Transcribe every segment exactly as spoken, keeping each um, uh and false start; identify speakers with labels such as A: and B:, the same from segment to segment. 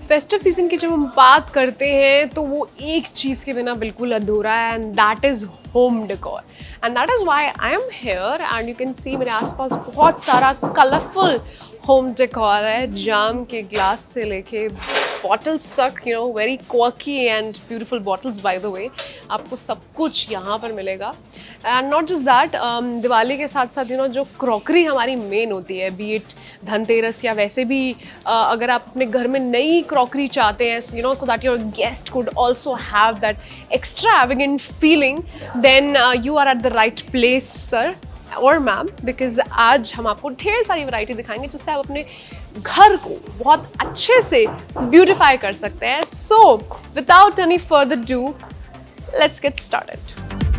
A: Festive season की जब हम बात करते हैं तो वो एक चीज़ के बिना बिल्कुल अधूरा है, and that is home decor. And that is why I am here and you can see मेरे आसपास बहुत सारा कलरफुल होम डेकोर है, जाम के ग्लास से लेके बॉटल्स तक, you know very quirky and beautiful bottles by the way. आपको सब कुछ यहाँ पर मिलेगा। And not just that, Diwali के साथ साथ यू नो जो क्रॉकरी हमारी मेन होती है, बी इट धनतेरस या वैसे भी uh, अगर आप अपने घर में नई क्रॉकरी चाहते हैं, you know so that your guest could also have that extravagant feeling, then you are at the right place sir और मैम, बिकॉज आज हम आपको ढेर सारी वैरायटी दिखाएंगे जिससे आप अपने घर को बहुत अच्छे से ब्यूटिफाई कर सकते हैं। So without any further do, let's get started.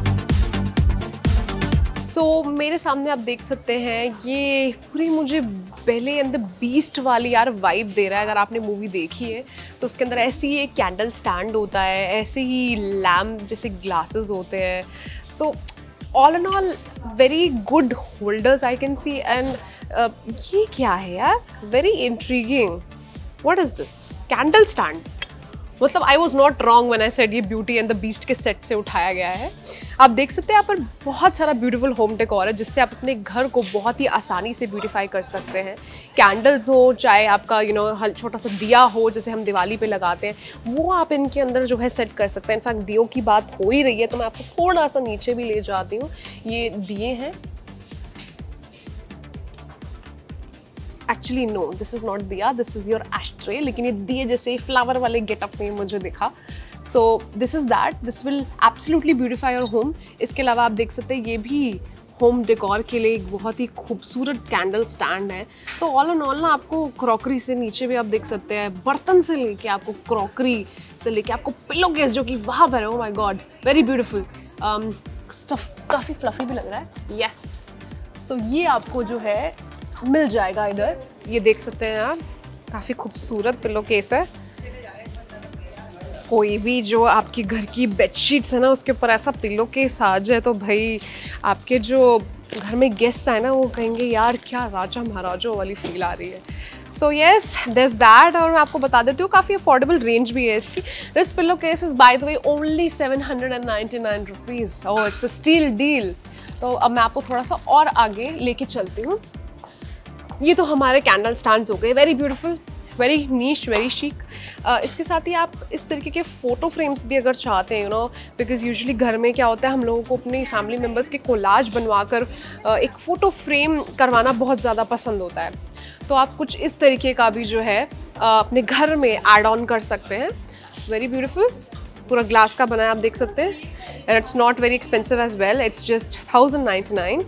A: So so, मेरे सामने आप देख सकते हैं ये पूरी मुझे बेले एंड द बीस्ट वाली यार वाइब दे रहा है। अगर आपने मूवी देखी है तो उसके अंदर ऐसे ही एक कैंडल स्टैंड होता है, ऐसे ही लैम्प जैसे ग्लासेस होते हैं। So all and all very good holders I can see. And ये क्या है यार, very intriguing. What is this candle stand? मतलब I was not wrong when I said ये ब्यूटी एंड द बीस्ट के सेट से उठाया गया है। आप देख सकते हैं यहाँ पर बहुत सारा ब्यूटीफुल होम डेकोर है जिससे आप अपने घर को बहुत ही आसानी से ब्यूटीफाई कर सकते हैं। कैंडल्स हो, चाहे आपका यू नो छोटा सा दिया हो जैसे हम दिवाली पे लगाते हैं, वो आप इनके अंदर जो है सेट कर सकते हैं। इनफैक्ट दियों की बात हो ही रही है तो मैं आपको थोड़ा सा नीचे भी ले जाती हूँ। ये दिए हैं, actually no this is not दिया, दिस इज़ योर एस्ट्रे, लेकिन ये दिए जैसे फ्लावर वाले गेटअप में मुझे दिखा। So this is that, this will absolutely beautify your home. इसके अलावा आप देख सकते हैं ये भी होम डेकोर के लिए एक बहुत ही खूबसूरत कैंडल स्टैंड है। तो ऑल एंड ऑल ना आपको क्रॉकरी से नीचे भी आप देख सकते हैं, बर्तन से लेके आपको क्रॉकरी से लेके आपको पिलो केस जो कि वहाँ पर है, oh my god very beautiful stuff, काफ़ी फ्लफी भी लग रहा है। यस, सो ये आपको जो है मिल जाएगा इधर। ये देख सकते हैं आप, काफ़ी खूबसूरत पिलो केस है। कोई भी जो आपके घर की बेडशीट्स है ना उसके ऊपर ऐसा पिलो केस आ जाए तो भाई आपके जो घर में गेस्ट आए ना वो कहेंगे यार क्या राजा महाराजों वाली फील आ रही है। So yes this that. और मैं आपको बता देती हूँ काफ़ी अफोर्डेबल रेंज भी है इसकी। This pillow case is by the way only seven hundred and ninety nine rupees. Oh it's a steal deal. तो अब मैं आपको थोड़ा सा और आगे लेके चलती हूँ। ये तो हमारे कैंडल स्टैंड्स हो गए, very beautiful, very niche, very chic. इसके साथ ही आप इस तरीके के फ़ोटो फ्रेम्स भी अगर चाहते हैं, यू नो बिकॉज़ यूजुअली घर में क्या होता है हम लोगों को अपनी फैमिली मेम्बर्स के कोलाज बनवा कर uh, एक फ़ोटो फ्रेम करवाना बहुत ज़्यादा पसंद होता है। तो आप कुछ इस तरीके का भी जो है uh, अपने घर में ऐड ऑन कर सकते हैं। वेरी ब्यूटीफुल, पूरा ग्लास का बना है, आप देख सकते हैं। And it's not very expensive as well, it's just thousand ninety nine.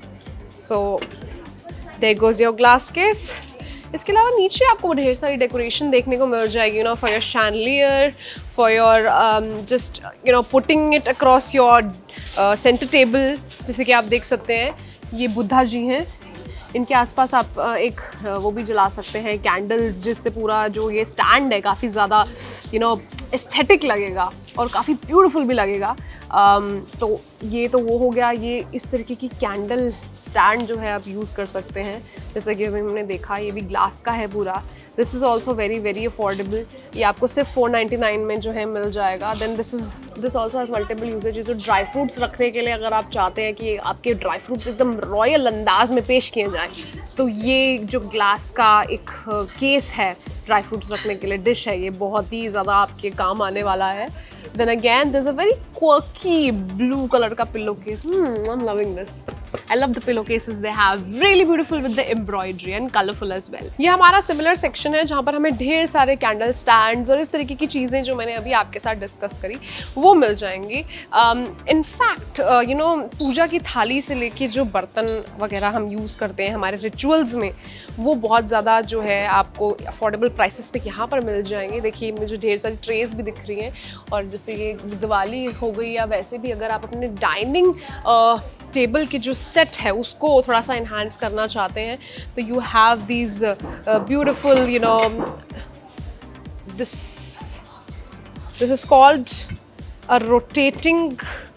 A: So there goes your glass case. इसके अलावा नीचे आपको ढेर सारी डेकोरेशन देखने को मिल जाएगी, you know for your chandelier, for your just you know putting it across your centre table. जैसे कि आप देख सकते हैं ये बुद्धा जी हैं, इनके आसपास आप uh, एक uh, वो भी जला सकते हैं कैंडल्स, जिससे पूरा जो ये स्टैंड है काफ़ी ज़्यादा यू नो एस्थेटिक लगेगा और काफ़ी ब्यूटीफुल भी लगेगा। um, तो ये तो वो हो गया। ये इस तरीके की कैंडल स्टैंड जो है आप यूज़ कर सकते हैं, जैसे कि अभी हमने देखा ये भी ग्लास का है पूरा। This is also very very affordable. ये आपको सिर्फ फोर नाइन्टी नाइन में जो है मिल जाएगा। Then this is this also has multiple uses. जो ड्राई फ्रूट्स रखने के लिए अगर आप चाहते हैं कि आपके ड्राई फ्रूट्स एकदम रॉयल अंदाज में पेश किए जाएँ, तो ये जो ग्लास का एक केस है ड्राई फ्रूट्स रखने के लिए, डिश है, ये बहुत ही ज़्यादा आपके काम आने वाला है। Then again, there's a very quirky blue color का pillow case. Hmm, I'm loving this. I love the pillowcases they have. Really beautiful with the embroidery and colorful as well. ये हमारा similar section है जहाँ पर हमें ढेर सारे candle stands और इस तरीके की चीज़ें जो मैंने अभी आपके साथ डिस्कस करी वो मिल जाएंगी। um, in fact, uh, you know पूजा की थाली से लेके जो बर्तन वगैरह हम यूज़ करते हैं हमारे रिचुअल्स में, वो बहुत ज़्यादा जो है आपको अफोर्डेबल प्राइसेस पे यहाँ पर मिल जाएंगे। देखिए मुझे ढेर सारी ट्रेस भी दिख रही हैं। और जैसे ये दिवाली हो गई या वैसे भी अगर आप अपने डाइनिंग टेबल के जो सेट है उसको थोड़ा सा इन्हांस करना चाहते हैं तो you have these beautiful you know this this is called a rotating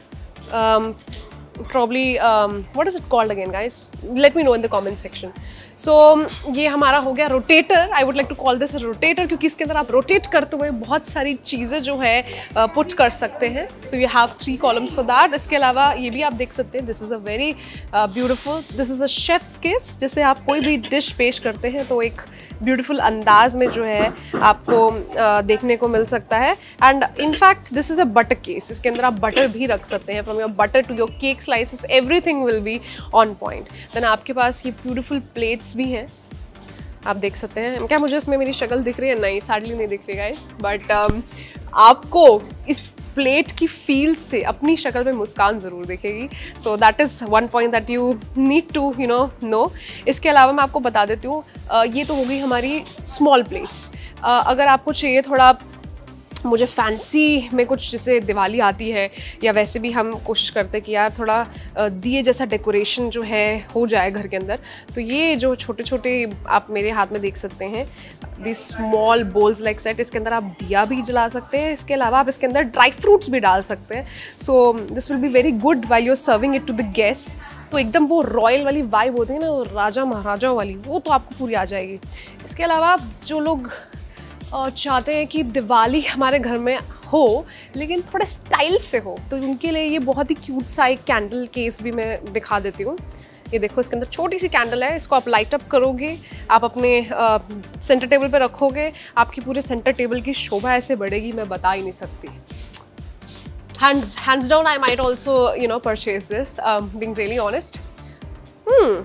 A: probably um, what is it called again guys, let me know in the comment section. So so, ये हमारा हो गया rotator. I would like to call this rotator क्योंकि इसके अंदर आप rotate करते हुए बहुत सारी चीज़ें जो है पुट uh, कर सकते हैं. So you have three columns for that. इसके अलावा ये भी आप देख सकते हैं, this is a very beautiful, this is a chef's kiss. जैसे आप कोई भी डिश पेश करते हैं तो एक ब्यूटीफुल अंदाज में जो है आपको uh, देखने को मिल सकता है. And in fact this is a butter case. इसके अंदर आप बटर भी रख सकते हैं. From your butter to your cake slices everything will be on point. Then आपके पास ये ब्यूटीफुल प्लेट्स भी हैं, आप देख सकते हैं. क्या मुझे इसमें मेरी शक्ल दिख रही है? नहीं, सैडली नहीं दिख रही गाइस. बट um, आपको इस प्लेट की फील से अपनी शक्ल पे मुस्कान ज़रूर दिखेगी. So that is one point that you need to you know no. इसके अलावा मैं आपको बता देती हूँ, uh, ये तो हो गई हमारी स्मॉल प्लेट्स. uh, अगर आपको चाहिए थोड़ा मुझे फैंसी में कुछ, जैसे दिवाली आती है या वैसे भी हम कोशिश करते हैं कि यार थोड़ा दिए जैसा डेकोरेशन जो है हो जाए घर के अंदर, तो ये जो छोटे छोटे आप मेरे हाथ में देख सकते हैं, this small bowls like set, इसके अंदर आप दिया भी जला सकते हैं. इसके अलावा आप इसके अंदर ड्राई फ्रूट्स भी डाल सकते हैं. So this will be very good while you are serving it to the guest. तो एकदम वो रॉयल वाली वाइब होती है ना, राजा महाराजाओं वाली, वो तो आपको पूरी आ जाएगी. इसके अलावा जो लोग और चाहते हैं कि दिवाली हमारे घर में हो लेकिन थोड़ा स्टाइल से हो, तो उनके लिए ये बहुत ही क्यूट सा एक कैंडल केस भी मैं दिखा देती हूँ. ये देखो, इसके अंदर छोटी सी कैंडल है. इसको आप लाइट अप करोगे, आप अपने सेंटर टेबल पे रखोगे, आपकी पूरे सेंटर टेबल की शोभा ऐसे बढ़ेगी, मैं बता ही नहीं सकती. Hands hands down I might also you know purchase this, being really honest. hmm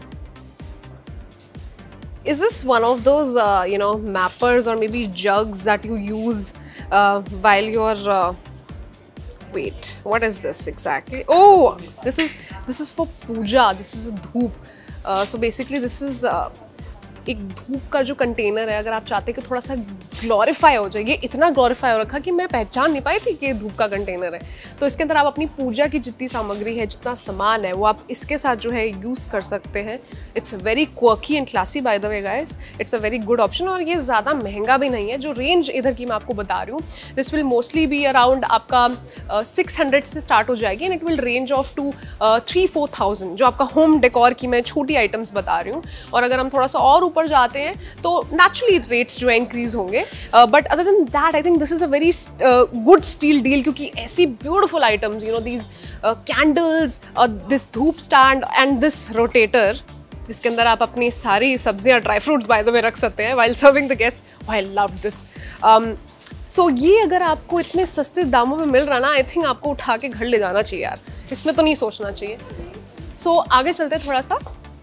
A: Is this one of those, uh, you know, mappers or maybe jugs that you use uh, while you're, uh, wait, what is this exactly? Oh, this is, this is for puja, this is a dhoop. Uh, so basically this is uh, एक धूप का जो container है. अगर आप चाहते हैं कि थोड़ा सा ग्लोरीफाई हो जाए, ये इतना ग्लोरीफाई हो रखा कि मैं पहचान नहीं पाई थी कि ये धूप का कंटेनर है. तो इसके अंदर आप अपनी पूजा की जितनी सामग्री है, जितना सामान है, वो आप इसके साथ जो है यूज़ कर सकते हैं. It's very quirky and classy by the way guys. It's a very good option और ये ज़्यादा महंगा भी नहीं है. जो रेंज इधर की मैं आपको बता रही हूँ, this will mostly be around आपका सिक्स हंड्रेड से स्टार्ट हो जाएगी and it will range of two three four thousand जो आपका होम डेकोर की मैं छोटी आइटम्स बता रही हूँ. और अगर हम थोड़ा सा और ऊपर जाते हैं तो नेचुरली रेट्स जो है इंक्रीज होंगे. But other than that I think this is a very good steel deal, क्योंकि ऐसी beautiful items, you know these candles, this dhoop stand and this rotator, जिसके अंदर आप अपनी सारी सब्जियां, dry fruits by the way रख सकते हैं while serving the guests. Oh, I love this. um, so ये अगर आपको इतने सस्ते दामों में मिल रहा ना, आई थिंक आपको उठा के घर ले जाना चाहिए यार. इसमें तो नहीं सोचना चाहिए. सो so, आगे चलते हैं थोड़ा सा.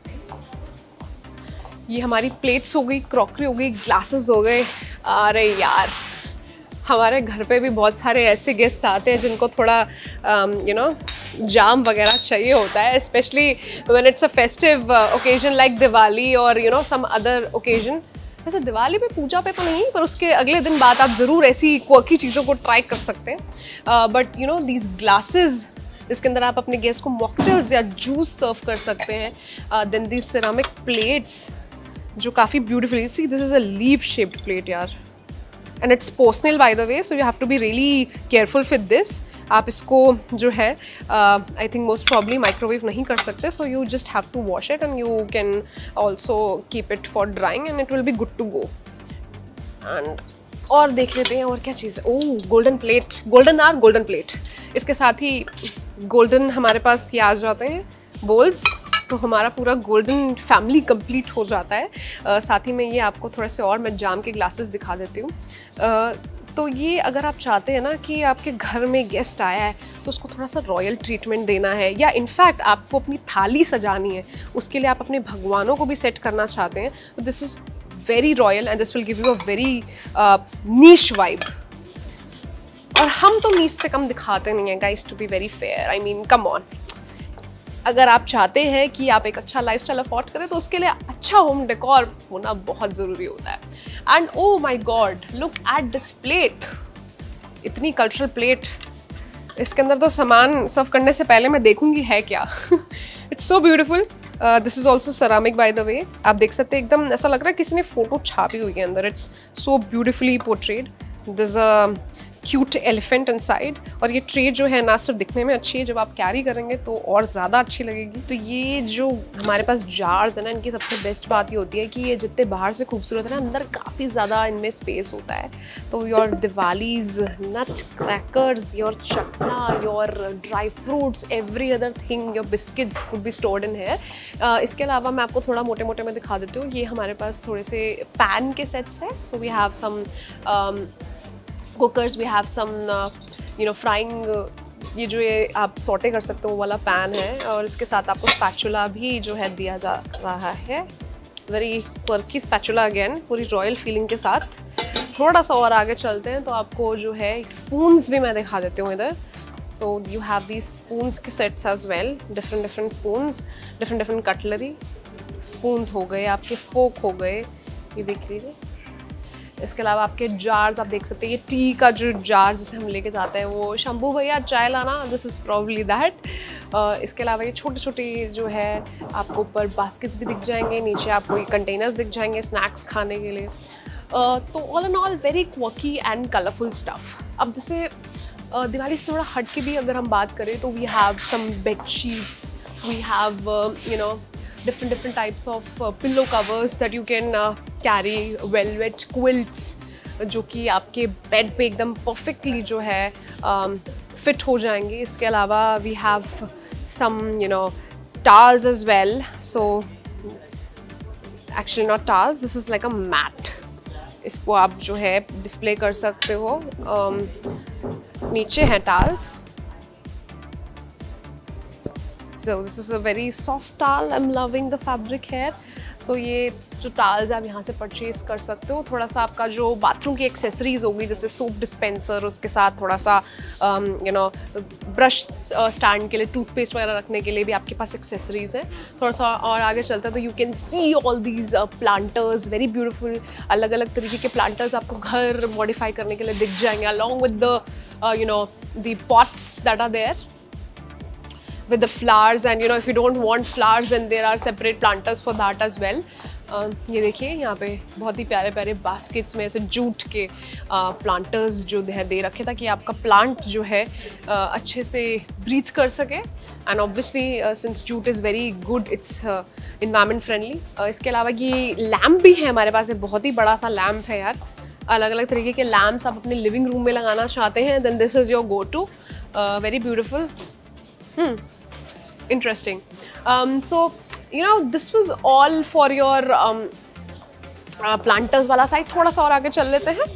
A: ये हमारी प्लेट्स हो गई, क्रॉकरी हो गई, ग्लासेस हो गए. अरे यार, हमारे घर पे भी बहुत सारे ऐसे गेस्ट आते हैं जिनको थोड़ा यू नो जाम वगैरह चाहिए होता है, specially when it's a festive occasion like Diwali और you know some other occasion. वैसे दिवाली पे, पूजा पे तो नहीं, पर उसके अगले दिन बाद आप ज़रूर ऐसी क्वर्की चीज़ों को ट्राई कर सकते हैं. But you know these glasses, इसके अंदर आप अपने गेस्ट को मॉकटेल्स या जूस सर्व कर सकते हैं. देन दीज सिरामिक प्लेट्स जो काफ़ी beautifully, see this is a leaf shaped plate यार, and it's porcelain by the way, so you have to be really careful with this. आप इसको जो है I think most probably microwave नहीं कर सकते, so you just have to wash it and you can also keep it for drying and it will be good to go. And और देख लेते हैं और क्या चीज़ है. Oh, golden plate, golden or golden plate. इसके साथ ही गोल्डन हमारे पास ये आ जाते हैं बोल्स, तो हमारा पूरा गोल्डन फैमिली कंप्लीट हो जाता है. uh, साथ ही में ये आपको थोड़े से और मैं जाम के ग्लासेस दिखा देती हूँ. uh, तो ये अगर आप चाहते हैं ना कि आपके घर में गेस्ट आया है तो उसको थोड़ा सा रॉयल ट्रीटमेंट देना है, या इनफैक्ट आपको अपनी थाली सजानी है, उसके लिए आप अपने भगवानों को भी सेट करना चाहते हैं, तो this is very royal and this will give you a very niche vibe. और हम तो नीश से कम दिखाते नहीं हैं guys, to be very fair. I mean come on, अगर आप चाहते हैं कि आप एक अच्छा लाइफस्टाइल अफोर्ड करें तो उसके लिए अच्छा होम डेकोर होना बहुत ज़रूरी होता है. And oh my god, look at this plate, इतनी कल्चरल प्लेट. इसके अंदर तो सामान सर्व करने से पहले मैं देखूंगी है क्या. It's so beautiful. This is also ceramic by the way. आप देख सकते हैं, एकदम ऐसा लग रहा है किसी ने फोटो छापी हुई है अंदर. It's so beautifully portrayed. This a cute elephant inside. और ये ट्रे जो है ना सिर्फ दिखने में अच्छी है, जब आप कैरी करेंगे तो और ज़्यादा अच्छी लगेगी। तो ये जो हमारे पास जार्स है ना, इनकी सबसे बेस्ट बात ये होती है कि ये जितने बाहर से खूबसूरत है ना, अंदर काफ़ी ज़्यादा इनमें स्पेस होता है। तो your Diwalis, nut crackers, your chakna, your dry fruits, every other thing, your biscuits could be stored in here. इसके अलावा मैं आपको थोड़ा मोटे मोटे में दिखा देती हूँ। ये हमारे पास थोड़े से पैन के सेट्स हैं। So we have some cookers, we have some you know frying, ये जो ये आप सॉटे कर सकते हो वाला पैन है। और इसके साथ आपको स्पैचुला भी जो है दिया जा रहा है, वेरी क्वर्की स्पैचुला अगेन, पूरी रॉयल फीलिंग के साथ। थोड़ा सा और आगे चलते हैं तो आपको जो है स्पून्स भी मैं दिखा देती हूँ इधर। So you have the spoons के sets as well, different different spoons, different different cutlery. Spoons हो गए आपके, फोक हो गए, ये देख लीजिए। इसके अलावा आपके जार्स आप देख सकते हैं, ये टी का जो जार जिसे हम लेके जाते हैं, वो शंभू भैया चाय लाना, दिस इज़ प्रॉब्ली दैट। इसके अलावा ये छोटे छोटे जो है आपको ऊपर बास्केट्स भी दिख जाएंगे, नीचे आपको ये कंटेनर्स दिख जाएंगे स्नैक्स खाने के लिए। uh, तो all and all very quirky and colourful stuff. अब जैसे uh, दिवाली से थोड़ा हट के भी अगर हम बात करें तो we have some bed sheets, we have you know different different types of uh, pillow covers that you can uh, carry, velvet quilts जो कि आपके बेड पे एकदम परफेक्टली जो है फिट um, हो जाएंगे। इसके अलावा we have some you know towels as well, so actually not towels, this is like a mat। इसको आप जो है डिस्प्ले कर सकते हो। um, नीचे है towels, so this is a very soft towel, I'm loving the fabric here। so ये जो टाल्स आप यहाँ से परचेज कर सकते हो। थोड़ा सा आपका जो बाथरूम की एक्सेसरीज होगी, जैसे सोप डिस्पेंसर, उसके साथ थोड़ा सा यू नो ब्रश स्टैंड के लिए, टूथपेस्ट वगैरह रखने के लिए भी आपके पास एक्सेसरीज हैं। थोड़ा सा और आगे चलता है तो you can see all these planters, very beautiful, अलग अलग तरीके के प्लांटर्स आपको घर मॉडिफाई करने के लिए दिख जाएंगे, along with the you know the pots that are there with the flowers, and you know if you don't want flowers then there are separate planters for that as well। uh, ये देखिए यहाँ पे बहुत ही प्यारे प्यारे baskets में ऐसे jute के प्लांटर्स uh, जो है दे रखे ताकि आपका प्लांट जो है uh, अच्छे से ब्रीथ कर सके। And obviously since jute is very good, it's environment friendly. इसके अलावा ये लैम्प भी है हमारे पास, एक बहुत ही बड़ा सा लैम्प है यार। अलग अलग तरीके के लैम्प्स आप अपने लिविंग रूम में लगाना चाहते हैं, then this is your go to, very beautiful. Hmm. Interesting। um, so you know this was all for your um, uh, planters वाला साइड। थोड़ा सा और आगे चल लेते हैं।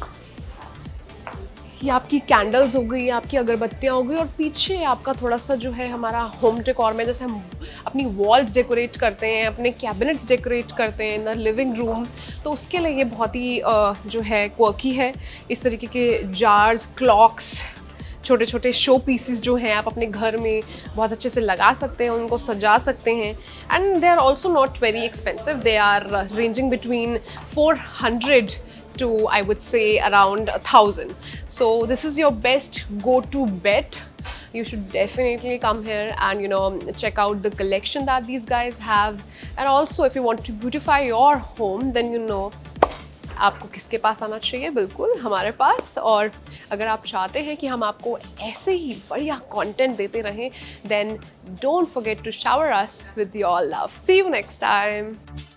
A: ये आपकी कैंडल्स हो गई, आपकी अगरबत्तियाँ हो गई, और पीछे आपका थोड़ा सा जो है हमारा होम डेकोर में जैसे हम अपनी वॉल्स डेकोरेट करते हैं, अपने कैबिनेट्स डेकोरेट करते हैं इन द लिविंग रूम, तो उसके लिए ये बहुत ही uh, जो है क्वर्की है। इस तरीके के जार्स, क्लॉक्स, छोटे छोटे शो पीसेस जो हैं आप अपने घर में बहुत अच्छे से लगा सकते हैं, उनको सजा सकते हैं। And they are also not very expensive, they are ranging between four hundred to I would say around a thousand। so this is your best go-to bet। you should definitely come here and you know check out the collection that these guys have। and also if you want to beautify your home then you know आपको किसके पास आना चाहिए, बिल्कुल हमारे पास। और अगर आप चाहते हैं कि हम आपको ऐसे ही बढ़िया कंटेंट देते रहें, then don't forget to shower us with your love. See you next time.